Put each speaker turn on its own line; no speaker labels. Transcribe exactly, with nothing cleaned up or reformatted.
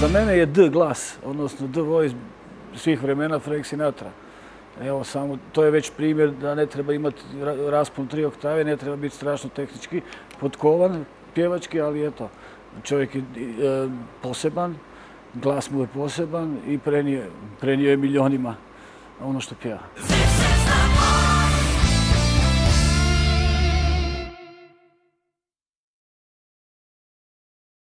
Za mene je D glas, odnosno D voice svih vremena Frank Sinatra. Evo samo, to je već primjer da ne treba imati raspon tri oktave, ne treba biti strašno tehnički potkovan, pjevački, ali eto, čovjek je poseban, glas mu je poseban i prenio je milionima ono što pjeva.